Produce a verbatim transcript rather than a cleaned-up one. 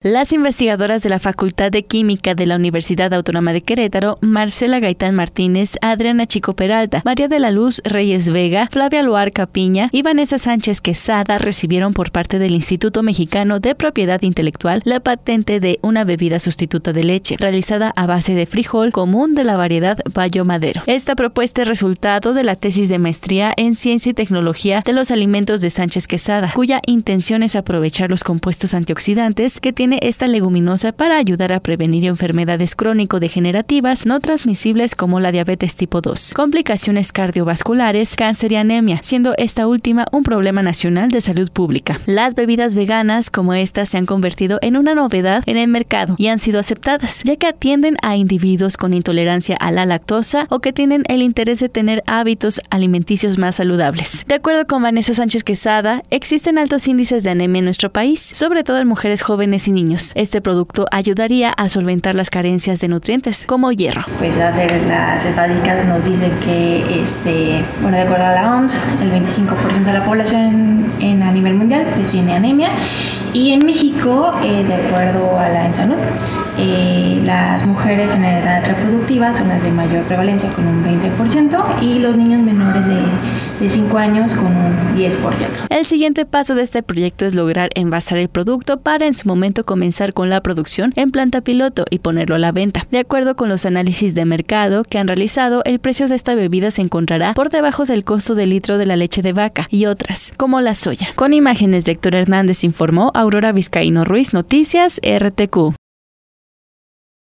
Las investigadoras de la Facultad de Química de la Universidad Autónoma de Querétaro, Marcela Gaitán Martínez, Adriana Chico Peralta, María de la Luz Reyes Vega, Flavia Luarca Piña y Vanessa Sánchez Quesada recibieron por parte del Instituto Mexicano de Propiedad Intelectual la patente de una bebida sustituta de leche, realizada a base de frijol común de la variedad Bayo Madero. Esta propuesta es resultado de la tesis de maestría en Ciencia y Tecnología de los Alimentos de Sánchez Quesada, cuya intención es aprovechar los compuestos antioxidantes que tiene esta leguminosa para ayudar a prevenir enfermedades crónico-degenerativas no transmisibles como la diabetes tipo dos, complicaciones cardiovasculares, cáncer y anemia, siendo esta última un problema nacional de salud pública. Las bebidas veganas como estas se han convertido en una novedad en el mercado y han sido aceptadas, ya que atienden a individuos con intolerancia a la lactosa o que tienen el interés de tener hábitos alimenticios más saludables. De acuerdo con Vanessa Sánchez Quesada, existen altos índices de anemia en nuestro país, sobre todo en mujeres jóvenes y niños. Este producto ayudaría a solventar las carencias de nutrientes como hierro. Pues hacer las estadísticas nos dicen que, este, bueno, de acuerdo a la O M S, el veinticinco por ciento de la población en, a nivel mundial pues tiene anemia, y en México, eh, de acuerdo a la ENSALUD, eh, las mujeres en edad reproductiva son las de mayor prevalencia con un veinte por ciento y los niños menores de, de cinco años con un diez por ciento. El siguiente paso de este proyecto es lograr envasar el producto para en su momento comenzar con la producción en planta piloto y ponerlo a la venta. De acuerdo con los análisis de mercado que han realizado, el precio de esta bebida se encontrará por debajo del costo del litro de la leche de vaca y otras, como la soya. Con imágenes de Héctor Hernández informó Aurora Vizcaíno Ruiz, Noticias R T Q.